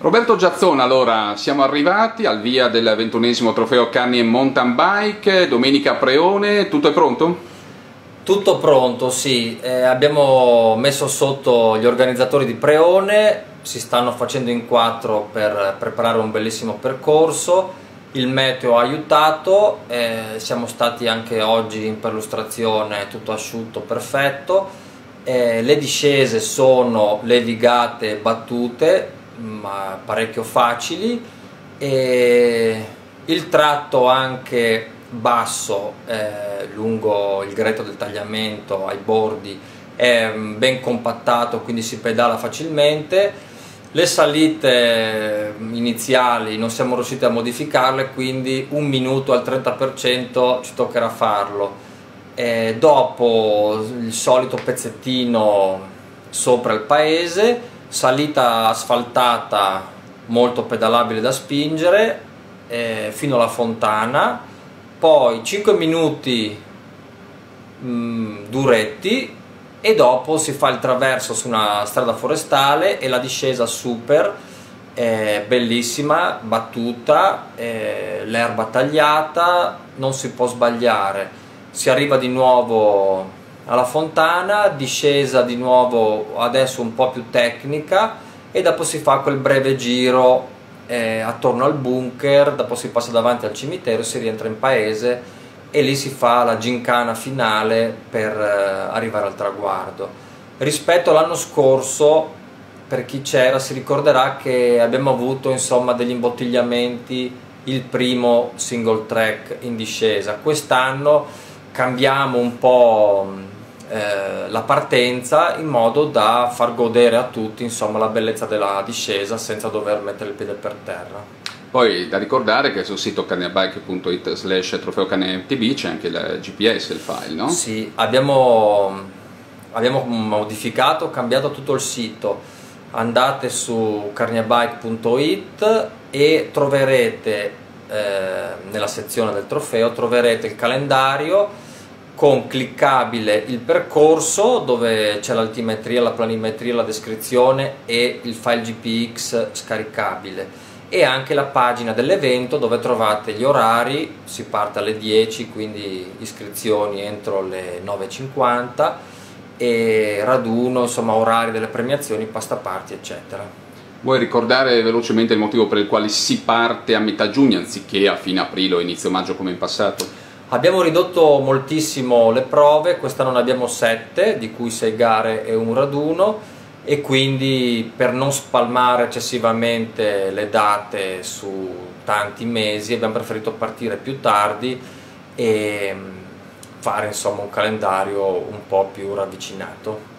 Roberto Giazzona, allora siamo arrivati al via del 21esimo trofeo Canny Mountain Bike, domenica a Preone, tutto è pronto? Tutto pronto, sì. Abbiamo messo sotto gli organizzatori di Preone, si stanno facendo in quattro per preparare un bellissimo percorso, il meteo ha aiutato, siamo stati anche oggi in perlustrazione, tutto asciutto, perfetto, le discese sono levigate battute, ma parecchio facili, e il tratto anche basso lungo il gretto del tagliamento ai bordi è ben compattato, quindi si pedala facilmente. Le salite iniziali non siamo riusciti a modificarle, quindi 1 minuto al 30% ci toccherà farlo. Dopo il solito pezzettino sopra il paese, salita asfaltata molto pedalabile da spingere fino alla fontana, poi 5 minuti duretti e dopo si fa il traverso su una strada forestale e la discesa super, bellissima, battuta, l'erba tagliata, non si può sbagliare. Si arriva di nuovo alla fontana, discesa di nuovo adesso un po' più tecnica, e dopo si fa quel breve giro attorno al bunker, dopo si passa davanti al cimitero, si rientra in paese e lì si fa la gincana finale per arrivare al traguardo. Rispetto all'anno scorso, per chi c'era si ricorderà che abbiamo avuto insomma degli imbottigliamenti il primo single track in discesa. Quest'anno cambiamo un po' la partenza in modo da far godere a tutti insomma la bellezza della discesa senza dover mettere il piede per terra. Poi da ricordare che sul sito cannybike.it/trofeocannymtb c'è anche il GPS, il file, no? Sì, abbiamo modificato, cambiato tutto il sito. Andate su cannybike.it e troverete nella sezione del trofeo troverete il calendario con cliccabile il percorso dove c'è l'altimetria, la planimetria, la descrizione e il file GPX scaricabile, e anche la pagina dell'evento dove trovate gli orari. Si parte alle 10, quindi iscrizioni entro le 9:50 e raduno, insomma orari delle premiazioni, pasta party eccetera. Vuoi ricordare velocemente il motivo per il quale si parte a metà giugno anziché a fine aprile o inizio maggio come in passato? Abbiamo ridotto moltissimo le prove, quest'anno ne abbiamo 7, di cui 6 gare e un raduno, e quindi per non spalmare eccessivamente le date su tanti mesi abbiamo preferito partire più tardi e fare insomma un calendario un po' più ravvicinato.